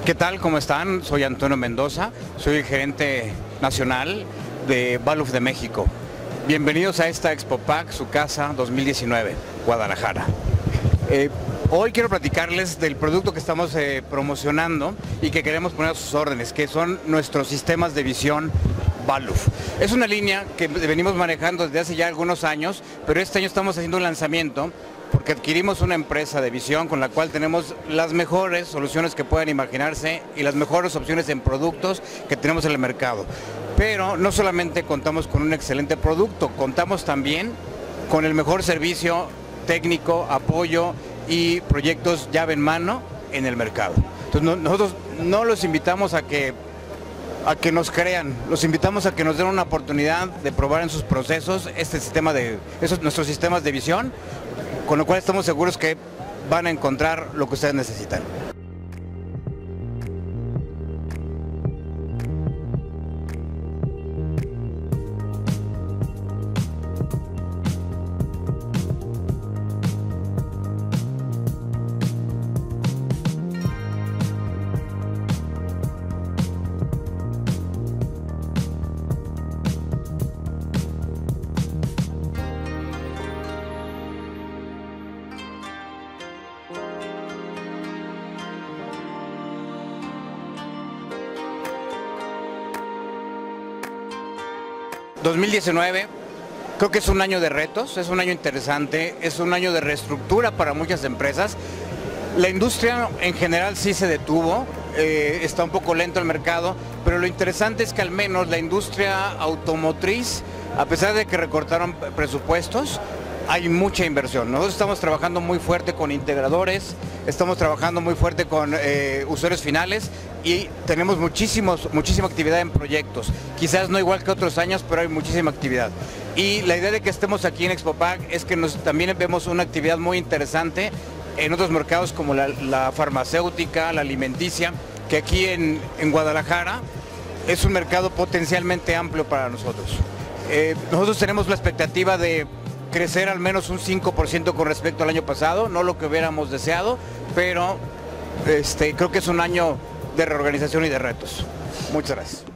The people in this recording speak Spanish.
¿Qué tal? ¿Cómo están? Soy Antonio Mendoza, soy el gerente nacional de Baluf de México. Bienvenidos a esta Expo Pack, su casa 2019, Guadalajara. Hoy quiero platicarles del producto que estamos promocionando y que queremos poner a sus órdenes, que son nuestros sistemas de visión Baluf. Es una línea que venimos manejando desde hace ya algunos años, pero este año estamos haciendo un lanzamiento porque adquirimos una empresa de visión con la cual tenemos las mejores soluciones que puedan imaginarse y las mejores opciones en productos que tenemos en el mercado. Pero no solamente contamos con un excelente producto, contamos también con el mejor servicio técnico, apoyo y proyectos llave en mano en el mercado. Entonces nosotros no los invitamos a que nos crean, los invitamos a que nos den una oportunidad de probar en sus procesos nuestros sistemas de visión, con lo cual estamos seguros que van a encontrar lo que ustedes necesitan. ...2019... creo que es un año de retos, es un año interesante, es un año de reestructura para muchas empresas. La industria en general sí se detuvo, está un poco lento el mercado, pero lo interesante es que al menos la industria automotriz, a pesar de que recortaron presupuestos, hay mucha inversión. Nosotros estamos trabajando muy fuerte con integradores, estamos trabajando muy fuerte con usuarios finales y tenemos muchísima actividad en proyectos. Quizás no igual que otros años, pero hay muchísima actividad. Y la idea de que estemos aquí en Expo Pack es que también vemos una actividad muy interesante en otros mercados como la farmacéutica, la alimenticia, que aquí en Guadalajara es un mercado potencialmente amplio para nosotros. Nosotros tenemos la expectativa de crecer al menos un 5% con respecto al año pasado, no lo que hubiéramos deseado, pero creo que es un año de reorganización y de retos. Muchas gracias.